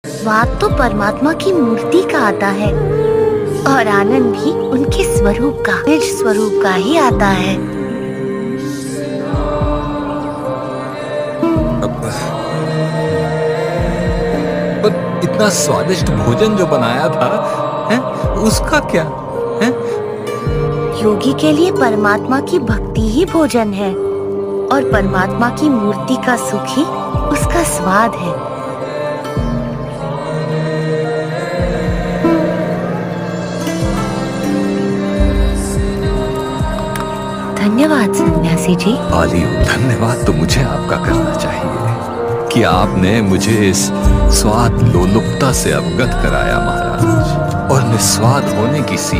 स्वाद तो परमात्मा की मूर्ति का आता है और आनंद भी उनके स्वरूप का, निज स्वरूप का ही आता है। पर इतना स्वादिष्ट भोजन जो बनाया था, है? उसका क्या है? योगी के लिए परमात्मा की भक्ति ही भोजन है और परमात्मा की मूर्ति का सुख ही उसका स्वाद है। धन्यवाद सन्यासी जी। आलियो, धन्यवाद तो मुझे आपका करना चाहिए कि आपने मुझे इस स्वाद लोलुपता से अवगत कराया महाराज, और निस्वाद होने की